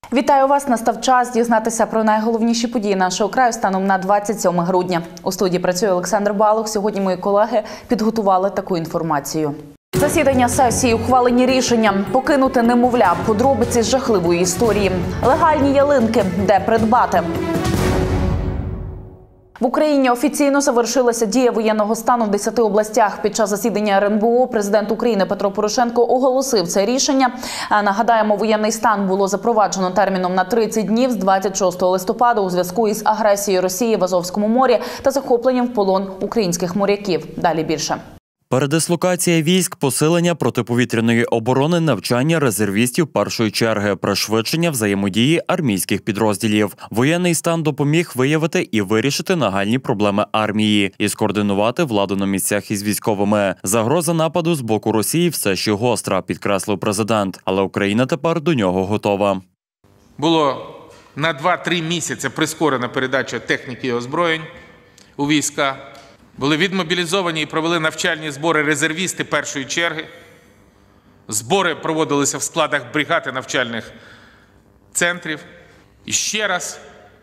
Вітаю вас! Настав час дізнатися про найголовніші події нашого краю станом на 27 грудня. У студії працює Олександр Балух. Сьогодні мої колеги підготували таку інформацію. Засідання сесії, ухвалені рішення, покинути немовля, подробиці жахливої історії, легальні ялинки, де придбати. В Україні офіційно завершилася дія воєнного стану в 10 областях. Під час засідання РНБО президент України Петро Порошенко оголосив це рішення. Нагадаємо, воєнний стан було запроваджено терміном на 30 днів з 26 листопада у зв'язку із агресією Росії в Азовському морі та захопленням в полон українських моряків. Далі більше. Передислокація військ, посилення протиповітряної оборони, навчання резервістів першої черги, пришвидшення взаємодії армійських підрозділів. Воєнний стан допоміг виявити і вирішити нагальні проблеми армії і скоординувати владу на місцях із військовими. Загроза нападу з боку Росії все ще гостра, підкреслив президент, але Україна тепер до нього готова. Було на 2-3 місяці прискорена передача техніки і озброєнь у війська. Були відмобілізовані і провели навчальні збори резервісти першої черги. Збори проводилися в складах бригад і навчальних центрів. І ще раз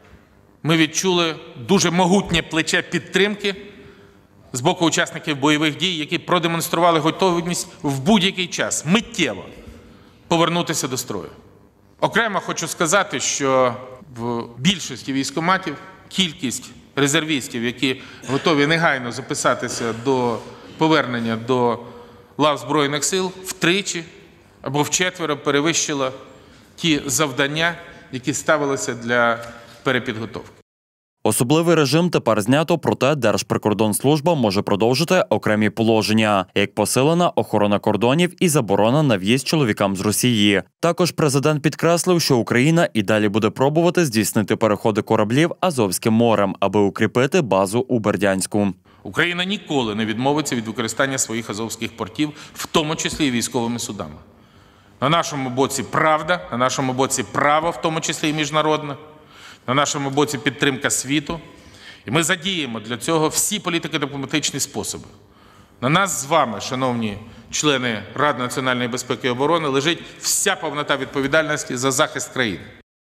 ми відчули дуже могутнє плече підтримки з боку учасників бойових дій, які продемонстрували готовність в будь-який час, миттєво повернутися до строю. Окремо хочу сказати, що в більшості військкоматів кількість резервістів, які готові негайно записатися до повернення до лав Збройних сил, втричі або вчетверо перевищила ті завдання, які ставилися для перепідготовки. Особливий режим тепер знято, проте Держприкордонслужба може продовжити окремі положення, як посилена охорона кордонів і заборона на в'їзд чоловікам з Росії. Також президент підкреслив, що Україна і далі буде пробувати здійснити переходи кораблів Азовським морем, аби укріпити базу у Бердянську. Україна ніколи не відмовиться від використання своїх азовських портів, в тому числі і військовими судами. На нашому боці правда, на нашому боці право, в тому числі і міжнародне. На нашому боці підтримка світу. І ми задіємо для цього всі політико-дипломатичні способи. На нас з вами, шановні члени Ради національної безпеки і оборони, лежить вся повнота відповідальності за захист країни.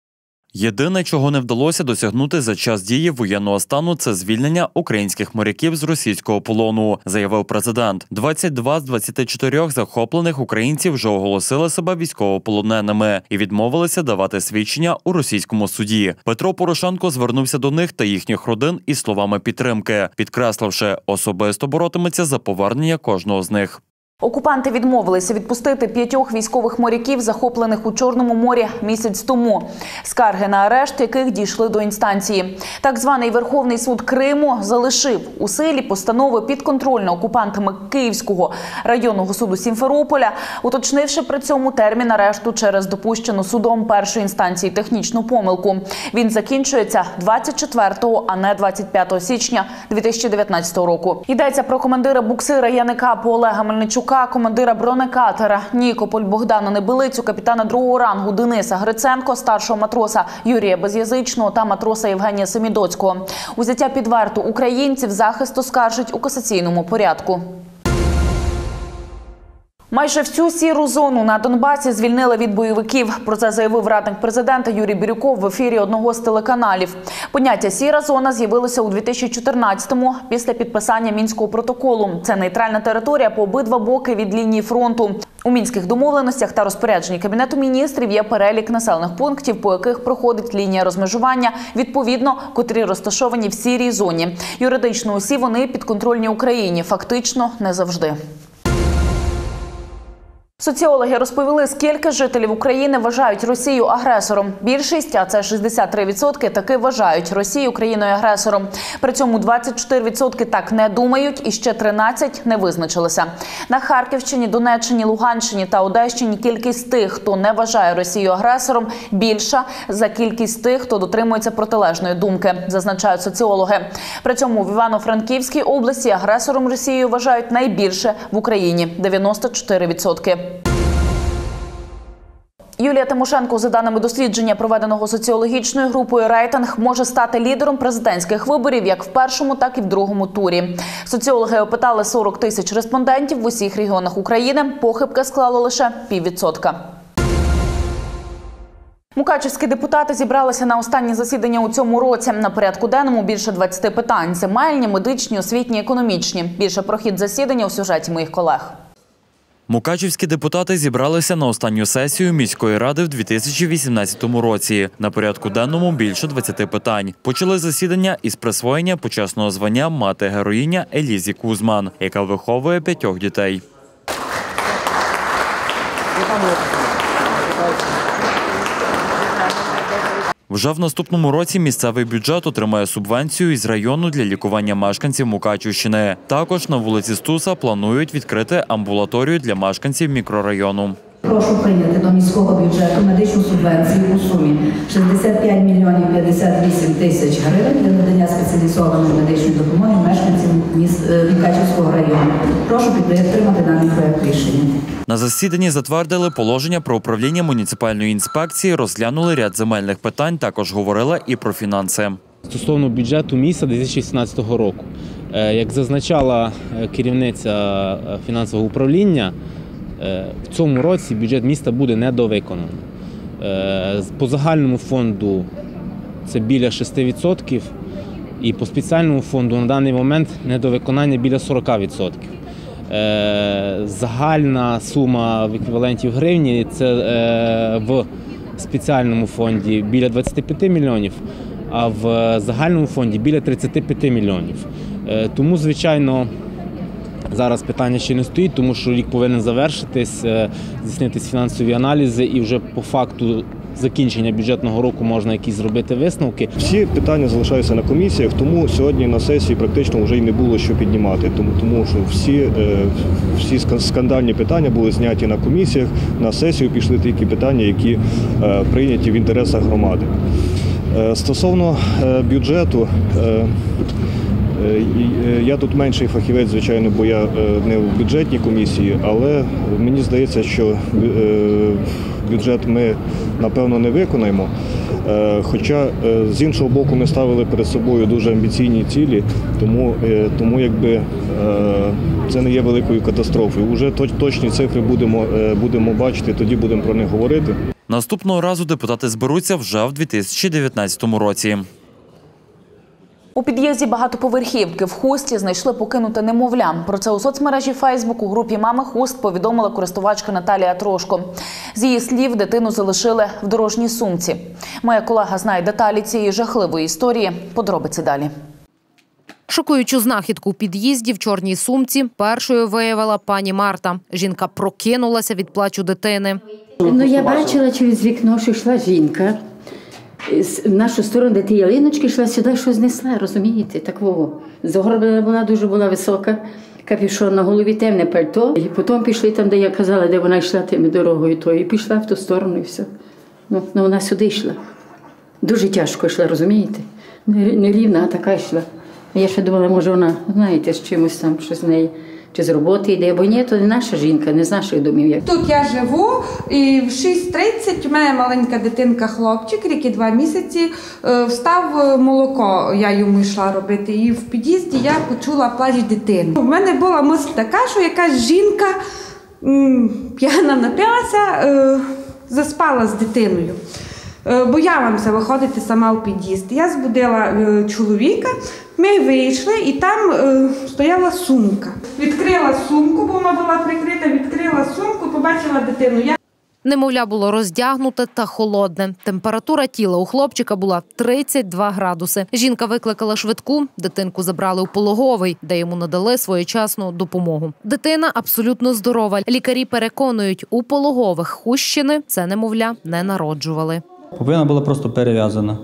Єдине, чого не вдалося досягнути за час дії воєнного стану – це звільнення українських моряків з російського полону, заявив президент. 22 з 24 захоплених українців вже оголосили себе військовополоненими і відмовилися давати свідчення у російському суді. Петро Порошенко звернувся до них та їхніх родин із словами підтримки, підкресливши, особисто боротиметься за повернення кожного з них. Окупанти відмовилися відпустити 5 військових моряків, захоплених у Чорному морі місяць тому. Скарги на арешт яких дійшли до інстанції. Так званий Верховний суд Криму залишив у силі постанови підконтрольно окупантами Київського районного суду Сімферополя, уточнивши при цьому термін арешту через допущену судом першої інстанції технічну помилку. Він закінчується 24, а не 25 січня 2019 року. Йдеться про командира буксира Яникапу Олега Мельничука, командира бронекатера Нікополь Богдана Небелицю, капітана другого рангу Дениса Гриценко, старшого матроса Юрія Без'язичного та матроса Євгенія Семідоцького. Узяття під варту українців захист оскаржить у касаційному порядку. Майже всю сіру зону на Донбасі звільнили від бойовиків. Про це заявив радник президента Юрій Бірюков в ефірі одного з телеканалів. Поняття «сіра зона» з'явилося у 2014-му після підписання Мінського протоколу. Це нейтральна територія по обидва боки від лінії фронту. У Мінських домовленостях та розпорядженні Кабінету міністрів є перелік населених пунктів, по яких проходить лінія розмежування, відповідно, котрі розташовані в сірій зоні. Юридично усі вони підконтрольні Україні, фактично не завжди. Соціологи розповіли, скільки жителів України вважають Росію агресором. Більшість, а це 63%, таки вважають Росію країною-агресором. При цьому 24% так не думають і ще 13% не визначилися. На Харківщині, Донеччині, Луганщині та Одещині кількість тих, хто не вважає Росію агресором, більша за кількість тих, хто дотримується протилежної думки, зазначають соціологи. При цьому в Івано-Франківській області агресором Росію вважають найбільше в Україні – 94%. Юлія Тимошенко, за даними дослідження, проведеного соціологічною групою «Рейтинг», може стати лідером президентських виборів як в першому, так і в другому турі. Соціологи опитали 40 тисяч респондентів в усіх регіонах України. Похибка склала лише 0,5%. Мукачівські депутати зібралися на останнє засідання у цьому році. На порядку денному більше 20 питань – земельні, медичні, освітні, економічні. Більше про хід засідання у сюжеті моїх колег. Мукачівські депутати зібралися на останню сесію міської ради в 2018 році. На порядку денному більше 20 питань. Почали засідання із присвоєння почесного звання мати-героїня Елізі Кузман, яка виховує 5 дітей. Вже в наступному році місцевий бюджет отримає субвенцію із району для лікування мешканців Мукачівщини. Також на вулиці Стуса планують відкрити амбулаторію для мешканців мікрорайону. Прошу прийняти до міського бюджету медичну субвенцію у сумі 65 мільйонів 58 тисяч гривень для надання спеціалізованої медичної допомоги мешканцям Мукачівського району. Прошу підтримати даний проект рішення. На засіданні затвердили положення про управління муніципальної інспекції, розглянули ряд земельних питань, також говорили і про фінанси. Стосовно бюджету міста 2016 року. Як зазначала керівниця фінансового управління, в цьому році бюджет міста буде недовиконаний. По загальному фонду це біля 6%, і по спеціальному фонду на даний момент недовиконання біля 40%. Загальна сума в еквіваленті в гривні – це в спеціальному фонді біля 25 мільйонів, а в загальному фонді біля 35 мільйонів. Тому, звичайно, зараз питання ще не стоїть, тому що рік повинен завершитись, здійснитись фінансові аналізи і вже по факту закінчення бюджетного року можна якісь зробити висновки. Всі питання залишаються на комісіях, тому сьогодні на сесії практично вже й не було що піднімати, тому що всі скандальні питання були зняті на комісіях, на сесію пішли тільки питання, які прийняті в інтересах громади. Стосовно бюджету, я тут менший фахівець, звичайно, бо я не в бюджетній комісії, але мені здається, що бюджет ми, напевно, не виконаємо. Хоча, з іншого боку, ми ставили перед собою дуже амбіційні цілі, тому якби це не є великою катастрофою. Уже точні цифри будемо бачити, тоді будемо про них говорити. Наступного разу депутати зберуться вже в 2019 році. У під'їзді багатоповерхівки в Хусті знайшли покинуте немовля. Про це у соцмережі Фейсбук у групі «Мами Хуст» повідомила користувачка Наталія Трошко. З її слів, дитину залишили в дорожній сумці. Моя колега знає деталі цієї жахливої історії. Подробиці далі. Шокуючу знахідку у під'їзді в чорній сумці першою виявила пані Марта. Жінка прокинулася від плачу дитини. Я бачила через вікно, що йшла жінка. В нашу сторону, де ті ялиночки, йшла сюди, щось знесла, розумієте, такого. Загорблена була, дуже була висока, капюшон на голові, темне пальто. І потім пішли там, де я казала, де вона йшла тими дорогою, і пішла в ту сторону, і все. Ну, вона сюди йшла. Дуже тяжко йшла, розумієте? Не рівна, а така йшла. Я ще думала, може вона, знаєте, з чимось там, що з неї, чи з роботи йде, бо ні, то не наша жінка, не з нашої домів'я. Тут я живу, і в 6:30 у мене маленька дитинка, хлопчик, рік і 2 місяці, встав молоко, я йому йшла робити, і в під'їзді я почула плач дитини. У мене була мисль така, що якась жінка п'яна напилася, заспала з дитиною. Боялася виходити сама в під'їзд. Я збудила чоловіка, ми вийшли і там стояла сумка. Відкрила сумку, бо вона була прикрита, відкрила сумку, побачила дитину. Немовля було роздягнуте та холодне. Температура тіла у хлопчика була 32 градуси. Жінка викликала швидку, дитинку забрали у пологовий, де йому надали своєчасну допомогу. Дитина абсолютно здорова. Лікарі переконують, у пологових Хустщини це немовля не народжували. Пуповина була просто перев'язана.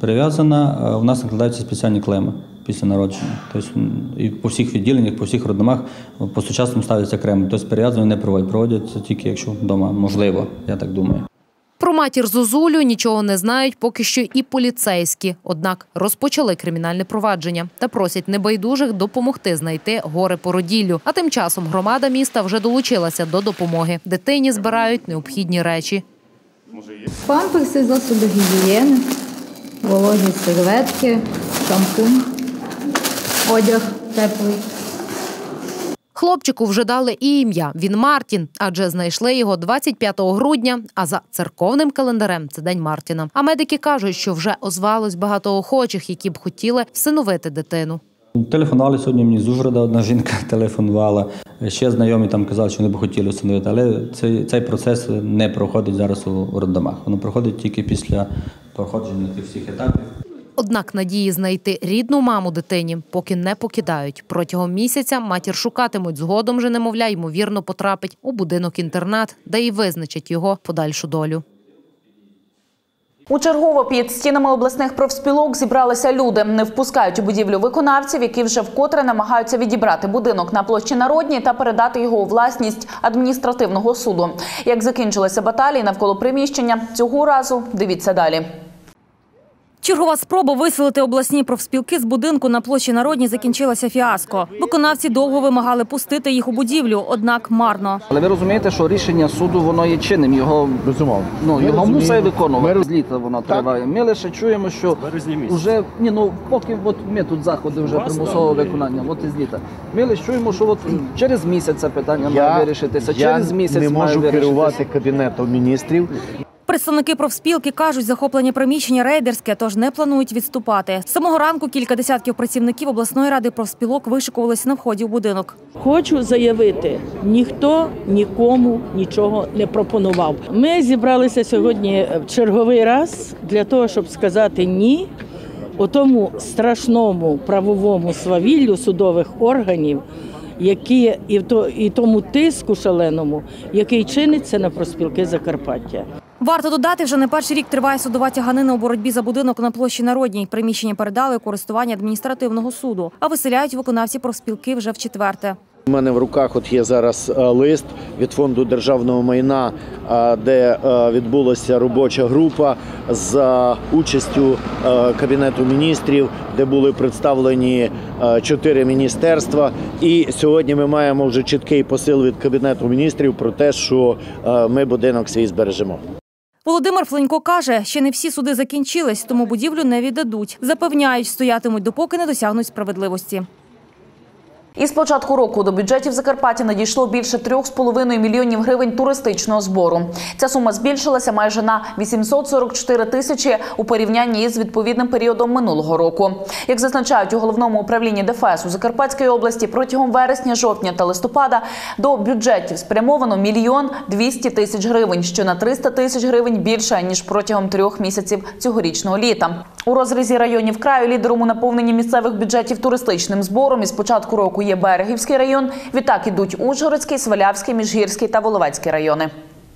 У нас накладаються спеціальні клеми після народження. Тобто і по всіх відділеннях, по всіх роддомах по сучасному ставляться клеми. Тобто перев'язування не проводять. Проводять тільки, якщо вдома можливо, я так думаю. Про матір Зозулю нічого не знають поки що і поліцейські. Однак розпочали кримінальне провадження та просять небайдужих допомогти знайти горе-породіллю. А тим часом громада міста вже долучилася до допомоги. Дитині збирають необхідні речі. Памперси, засоби гігієни, вологі серветки, шампунь, одяг теплий. Хлопчику вже дали і ім'я – він Мартін, адже знайшли його 25 грудня, а за церковним календарем – це День Мартіна. А медики кажуть, що вже озвалось багато охочих, які б хотіли всиновити дитину. Телефонували сьогодні мені з Ужгорода, одна жінка телефонувала. Ще знайомі там казали, що вони б хотіли всиновити, але цей процес не проходить зараз у роддомах. Воно проходить тільки після проходження тих всіх етапів. Однак надії знайти рідну маму дитині поки не покидають. Протягом місяця матір шукатимуть, згодом же немовля, ймовірно, потрапить у будинок-інтернат, де і визначать його подальшу долю. Учергово під стінами обласних профспілок зібралися люди. Не впускають у будівлю виконавців, які вже вкотре намагаються відібрати будинок на площі Народній та передати його у власність адміністративного суду. Як закінчилися баталії навколо приміщення, цього разу дивіться далі. Чергова спроба виселити обласні профспілки з будинку на площі Народній закінчилася фіаско. Виконавці довго вимагали пустити їх у будівлю, однак марно. Але ви розумієте, що рішення суду воно є чинним, його мусить виконувати. З літа воно триває. Ми лише чуємо, що вже поки ми тут заходи вже примусового виконання, із літа. Ми лише чуємо, що через місяць це питання має вирішитися. Через місяць не можу керувати Кабінетом міністрів. Представники профспілки кажуть, захоплення приміщення рейдерське, тож не планують відступати. З самого ранку кілька десятків працівників обласної ради профспілок вишикувалися на вході в будинок. Хочу заявити, ніхто нікому нічого не пропонував. Ми зібралися сьогодні в черговий раз для того, щоб сказати «ні» у тому страшному правовому свавіллю судових органів, і тому тиску шаленому, який чиниться на профспілки Закарпаття. Варто додати, вже не перший рік триває судова тяганина у боротьбі за будинок на площі Народній. Приміщення передали у користування адміністративного суду, а виселяють виконавці профспілки вже вчетверте. У мене в руках є зараз лист від Фонду державного майна, де відбулася робоча група з участю Кабінету міністрів, де були представлені 4 міністерства. І сьогодні ми маємо вже чіткий посил від Кабінету міністрів про те, що ми будинок свій збережемо. Володимир Фленько каже, ще не всі суди закінчились, тому будівлю не віддадуть. Запевняють, стоятимуть, допоки не досягнуть справедливості. Із початку року до бюджетів Закарпаття надійшло більше 3,5 мільйонів гривень туристичного збору. Ця сума збільшилася майже на 844 тисячі у порівнянні із відповідним періодом минулого року. Як зазначають у Головному управлінні ДФС у Закарпатській області, протягом вересня, жовтня та листопада до бюджетів спрямовано 1 мільйон 200 тисяч гривень, що на 300 тисяч гривень більше, ніж протягом 3 місяців цьогорічного літа. У розрізі районів краю лідером у наповненні місцевих бюджетів туристичним збором із початку року є Берегівський район, відтак ідуть Ужгородський, Свалявський, Міжгірський та Воловецький райони.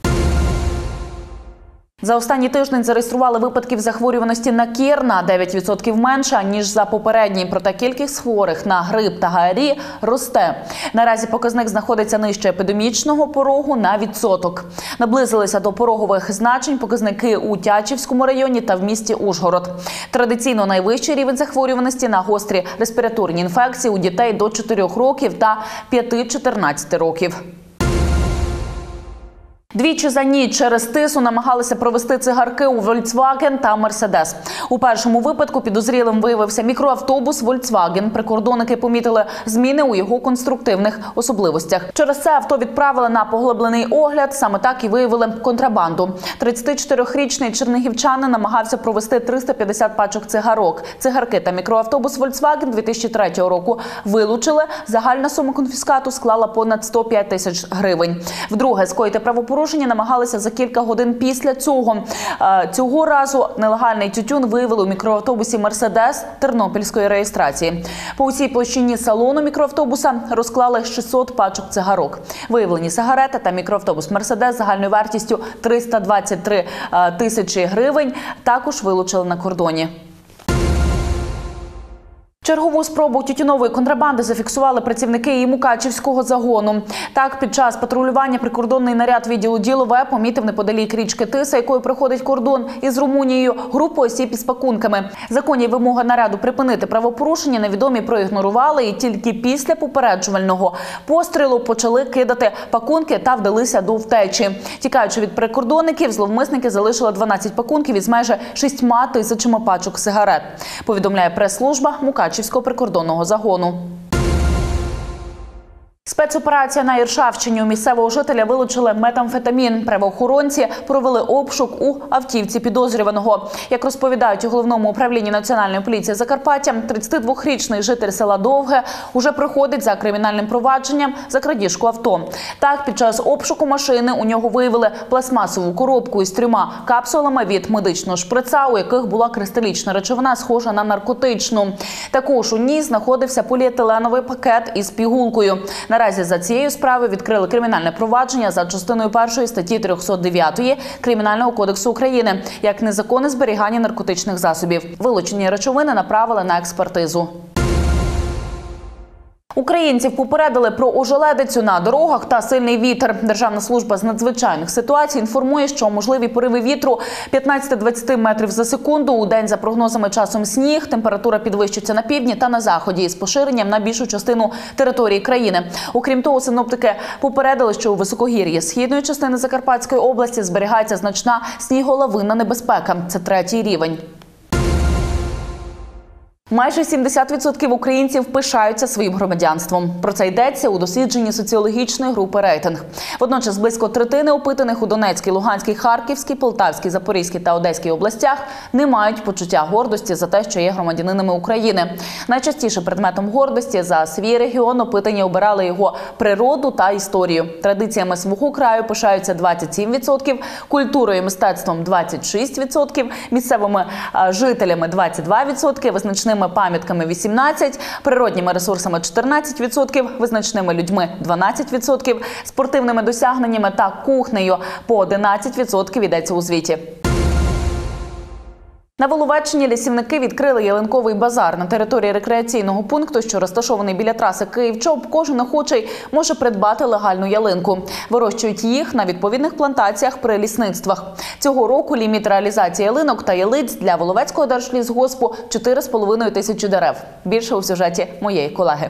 За останній тиждень зареєстрували випадків захворюваності на кір на 9% менше, ніж за попередній. Проте кількість хворих на грип та ГРВІ росте. Наразі показник знаходиться нижче епідемічного порогу на відсоток. Наблизилися до порогових значень показники у Тячівському районі та в місті Ужгород. Традиційно найвищий рівень захворюваності на гострі респіраторні інфекції у дітей до 4 років та 5-14 років. Двічі за ніч через тису намагалися провести цигарки у Volkswagen та Mercedes. У першому випадку підозрілим виявився мікроавтобус Volkswagen. Прикордонники помітили зміни у його конструктивних особливостях. Через це авто відправили на поглиблений огляд, саме так і виявили контрабанду. 34-річний чернігівчанин намагався провести 350 пачок цигарок. Цигарки та мікроавтобус Volkswagen 2003 року вилучили. Загальна сума конфіскату склала понад 105 тисяч гривень. Вдруге скоїти правопорушення намагалися за кілька годин після цього. Цього разу нелегальний тютюн виявили у мікроавтобусі «Мерседес» тернопільської реєстрації. По усій площині салону мікроавтобуса розклали 600 пачок цигарок. Виявлені сигарети та мікроавтобус «Мерседес» загальною вартістю 323 тисячі гривень також вилучили на кордоні. Чергову спробу тютюнової контрабанди зафіксували працівники і Мукачівського загону. Так, під час патрулювання прикордонний наряд відділу Ділове помітив неподалік річки Тиса, якою проходить кордон із Румунією, групу осіб із пакунками. Законні вимоги наряду припинити правопорушення невідомі проігнорували і тільки після попереджувального пострілу почали кидати пакунки та вдалися до втечі. Тікаючи від прикордонників, зловмисники залишили 12 пакунків із майже 6 тисячами пачок сигарет. Повідомляє прес-служба Мукачівського прикордонного загону. Спецоперація на Іршавщині. У місцевого жителя вилучили метамфетамін. Правоохоронці провели обшук у автівці підозрюваного. Як розповідають у Головному управлінні Національної поліції Закарпаття, 32-річний житель села Довге уже проходить за кримінальним провадженням за крадіжку авто. Так, під час обшуку машини у нього виявили пластмасову коробку із 3 капсулами від медичного шприца, у яких була кристалічна речовина, схожа на наркотичну. Також у ній знаходився поліетиленовий пакет із пігулкою. Наразі за цією справою відкрили кримінальне провадження за частиною 1 статті 309 Кримінального кодексу України як незаконне зберігання наркотичних засобів. Вилучені речовини направили на експертизу. Українців попередили про ожеледицю на дорогах та сильний вітер. Державна служба з надзвичайних ситуацій інформує, що можливі пориви вітру 15-20 метрів за секунду. У день, за прогнозами, часом сніг. Температура підвищиться на півдні та на заході із поширенням на більшу частину території країни. Окрім того, синоптики попередили, що у високогір'ї східної частини Закарпатської області зберігається значна сніголовинна небезпека. Це 3-й рівень. Майже 70% українців пишаються своїм громадянством. Про це йдеться у дослідженні соціологічної групи «Рейтинг». Водночас близько третини опитаних у Донецькій, Луганській, Харківській, Полтавській, Запорізькій та Одеській областях не мають почуття гордості за те, що є громадянинами України. Найчастіше предметом гордості за свій регіон опитані обирали його природу та історію. Традиціями свого краю пишаються 27%, культурою і мистецтвом – 26%, місцевими жителями – 22%, визначними пам'ятками 18%, природніми ресурсами 14%, визначними людьми 12%, спортивними досягненнями та кухнею по 11% йдеться у звіті. На Воловеччині лісівники відкрили ялинковий базар. На території рекреаційного пункту, що розташований біля траси Київ-Чоп, кожен охочий може придбати легальну ялинку. Вирощують їх на відповідних плантаціях при лісництвах. Цього року ліміт реалізації ялинок та ялиць для Воловецького держлісгоспу – 4,5 тисячі дерев. Більше у сюжеті моєї колеги.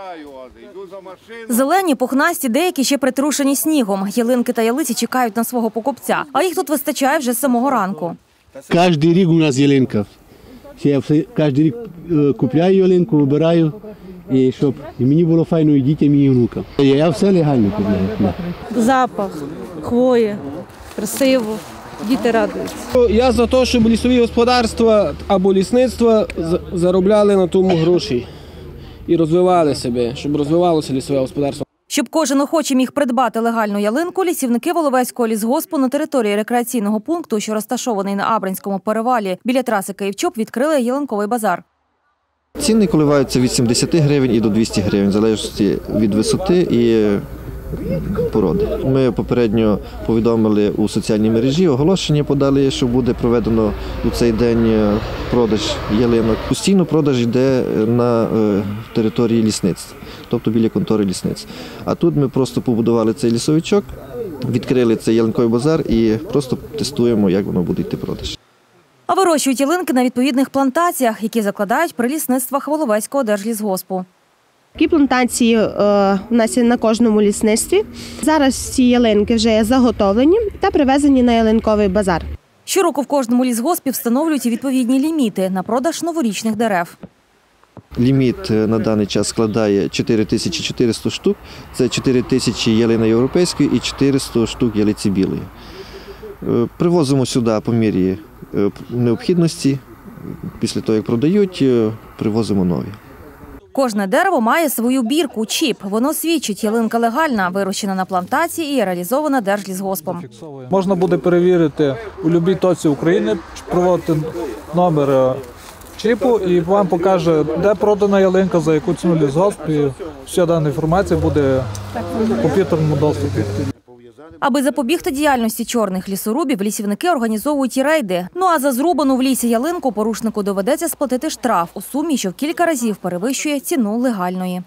Зелені, пухнасті, деякі ще притрушені снігом. Ялинки та ялиці чекають на свого покупця. А їх тут вистачає вже з самого ранку. Кожен рік у нас ялинка. Я кожен рік купляю ялинку, вибираю, і щоб і мені було файно, і дітям, і внукам. Я все легально купляю. Запах, хвої, красиво, діти радуються. Я за те, щоб лісові господарства або лісництва заробляли на тому гроші і розвивали себе, щоб розвивалося лісове господарство. Щоб кожен охочий міг придбати легальну ялинку, лісівники Воловецького лісгоспу на території рекреаційного пункту, що розташований на Абринському перевалі біля траси Київ-Чоп, відкрили ялинковий базар. Ціни коливаються від 70 гривень і до 200 гривень, в залежності від висоти і породи. Ми попередньо повідомили у соціальній мережі, оголошення подали, що буде проведено у цей день продаж ялинок. Постійно продаж йде на території лісництва, тобто біля контори лісництва. А тут ми просто побудували цей лісовичок, відкрили цей ялинковий базар і просто тестуємо, як воно буде йти продаж. А вирощують ялинки на відповідних плантаціях, які закладають при лісництвах Воловецького держлісгоспу. Такі плантації у нас є на кожному лісництві. Зараз ці ялинки вже є заготовлені та привезені на ялинковий базар. Щороку в кожному лісгоспі встановлюють і відповідні ліміти на продаж новорічних дерев. Ліміт на даний час складає 4400 штук. Це 4000 ялини європейської і 400 штук ялиці білої. Привозимо сюди по мірі необхідності. Після того, як продають, привозимо нові. Кожне дерево має свою бірку – чіп. Воно свідчить, ялинка легальна, вирощена на плантації і реалізована Держлісгоспом. Можна буде перевірити у будь-якій точці України, проводити номер чіпу і вам покаже, де продана ялинка, за яку ціну лісгосп, і вся дана інформація буде в комп'ютерному доступі. Аби запобігти діяльності чорних лісорубів, лісівники організовують і рейди. Ну а за зрубану в лісі ялинку порушнику доведеться сплатити штраф у сумі, що в кілька разів перевищує ціну легальної.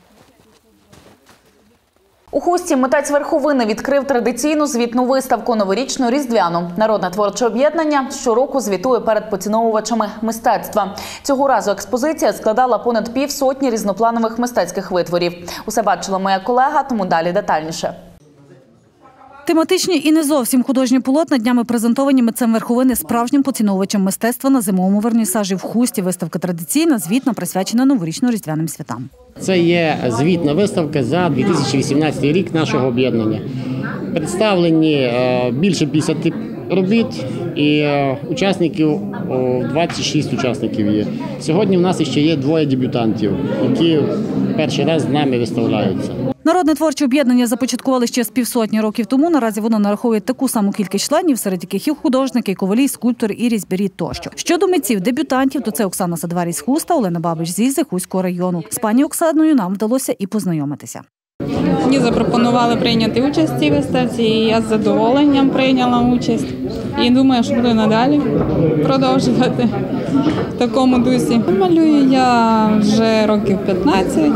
У Хусті митець Верховини відкрив традиційну звітну виставку «Новорічну різдвяну». Народне творче об'єднання щороку звітує перед поціновувачами мистецтва. Цього разу експозиція складала понад півсотні різнопланових мистецьких витворів. Усе бачила моя колега, тому далі детальніше. Тематичні і не зовсім художні полотна днями презентовані митцем Верховини справжнім поціновувачем мистецтва на зимовому вернісажі в Хусті. Виставка традиційна, звітна, присвячена новорічно-різдвяним святам. Це є звітна виставка за 2018 рік нашого об'єднання. Представлені більше 50 робіт і учасників, 26 учасників є. Сьогодні в нас ще є 2 дебютантів, які перший раз з нами виставляються. Народне творче об'єднання започаткували ще з півсотні років тому. Наразі воно нараховує таку саму кількість членів, серед яких і художники, і ковалі, і скульптори, і різьбярі тощо. Щодо митців-дебютантів, то це Оксана Садварій з Хуста, Олена Бабич з Іззи, Хуського району. З пані Оксаною нам вдалося і познайомитися. Мені запропонували прийняти участь в цій виставці, і я з задоволенням прийняла участь. І думаю, що буду надалі продовжувати в такому дусі. Малюю я вже років 15.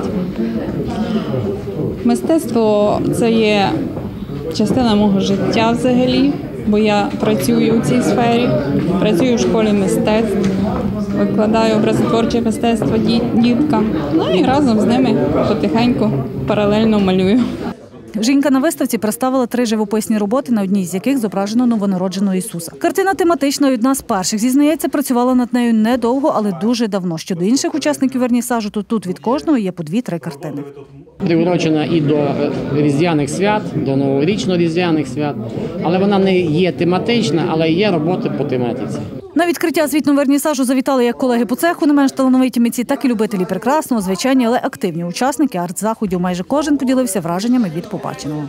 Мистецтво – це є частина мого життя взагалі, бо я працюю у цій сфері, працюю в школі мистецтв, викладаю образотворче мистецтво діткам, ну і разом з ними потихеньку паралельно малюю. Жінка на виставці представила 3 живописні роботи, на одній з яких зображено новонародженого Ісуса. Картина тематична і одна з перших. Зізнається, працювала над нею недовго, але дуже давно. Щодо інших учасників вернісажу, то тут від кожного є по 2-3 картини. Приурочена і до різдвяних свят, до новорічно-різдвяних свят, але вона не є тематична, але є роботи по тематиці. На відкриття звітного вернісажу завітали як колеги по цеху, не менш талановиті митці, так і любителі прекрасного, звичайні, але активні учасники арт-заходів. Майже кожен поділився враженнями від побаченого.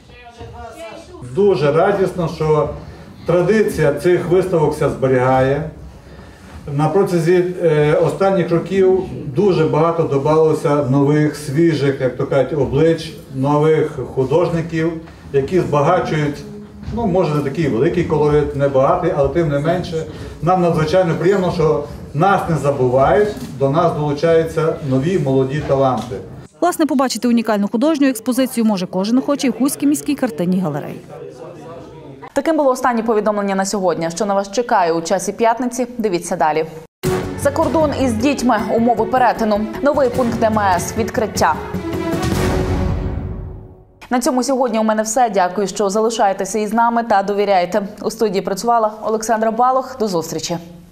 Дуже радісно, що традиція цих виставок ся зберігає. На протязі останніх років дуже багато додалося нових, свіжих, як то кажуть, облич, нових художників, які збагачують, ну, може не такий великий колорит, не багатий, але тим не менше. Нам надзвичайно приємно, що нас не забувають, до нас долучаються нові молоді таланти. Власне, побачити унікальну художню експозицію може кожен охочий в Хуській міській картинній галереї. Таким було останнє повідомлення на сьогодні. Що на вас чекає у часі п'ятниці, дивіться далі. За кордон із дітьми, умови перетину, новий пункт ДМС, відкриття. На цьому сьогодні у мене все. Дякую, що залишаєтеся із нами та довіряєте. У студії працювала Олександра Балох. До зустрічі.